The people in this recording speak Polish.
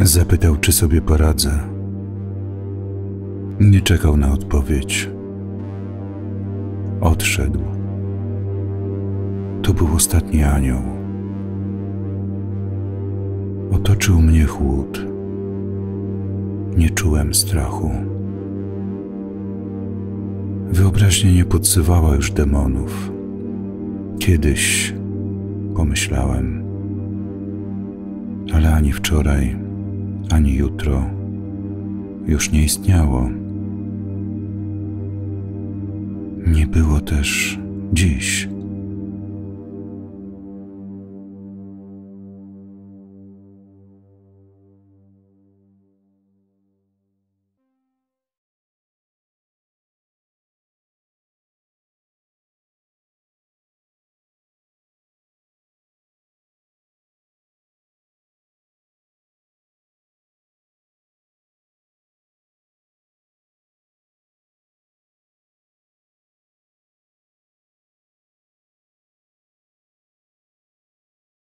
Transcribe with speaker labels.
Speaker 1: Zapytał, czy sobie poradzę. Nie czekał na odpowiedź. Odszedł. To był ostatni anioł. Otoczył mnie chłód. Nie czułem strachu. Wyobraźnia nie podsywała już demonów. Kiedyś, pomyślałem, ale ani wczoraj, ani jutro już nie istniało. Nie było też dziś.